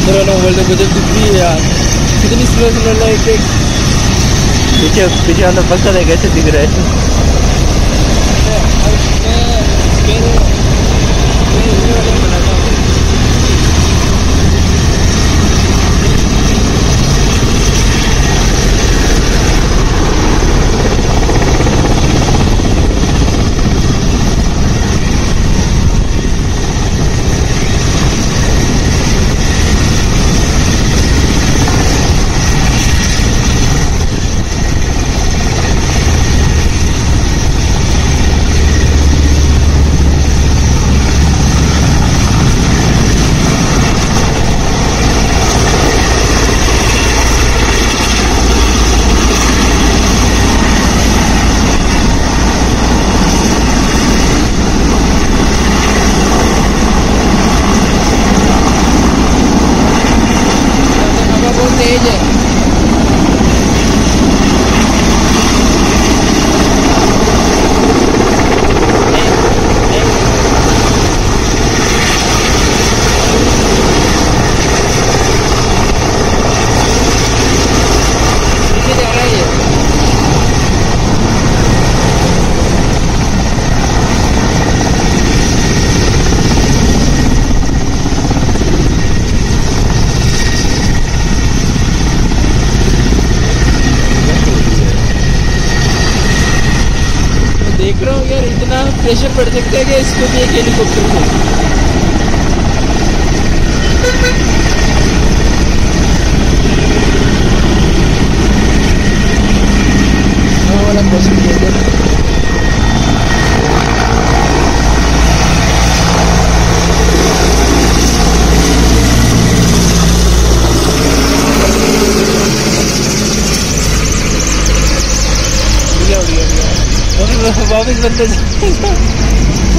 अंदर वाला मोबाइल देखो जब दिख रही है यार, कितनी स्लो लाइट है। पीछे पीछे वाला पक्का है, कैसे दिख रहा है। तेज है। देख रहा हूँ यार, इतना प्रेशर पड़ सकता है कि इसको भी एक हेलीकॉप्टर को। वाला प्रेशर वापस बंद हो जाएगा।